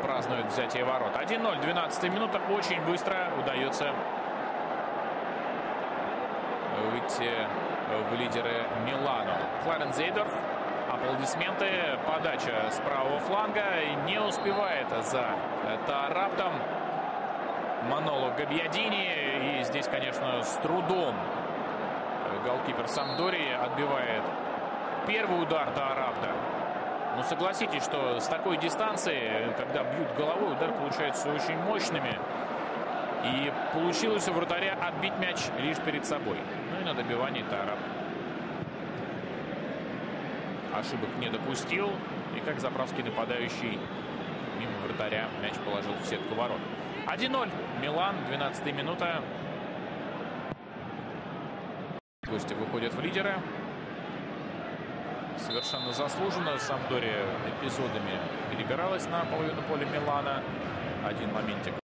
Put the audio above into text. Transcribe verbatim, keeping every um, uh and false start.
празднует взятие ворот. один ноль, двенадцатая минута. Очень быстро удается выйти в лидеры Милану. Кларенс Зейдорф. Аплодисменты. Подача с правого фланга. Не успевает за Таараптом Маноло Габьядини. И здесь, конечно, с трудом голкипер Сампдории отбивает первый удар Таарапта. Ну, согласитесь, что с такой дистанции, когда бьют головой, удар получаются очень мощными. И получилось у вратаря отбить мяч лишь перед собой. Ну и на добивании Таарапт ошибок не допустил. И как заправский нападающий мимо вратаря мяч положил в сетку ворот. один ноль. Милан, двенадцатая минута. Гости выходят в лидеры. Совершенно заслуженно. Сампдория эпизодами перебиралась на половину поля Милана. Один моментик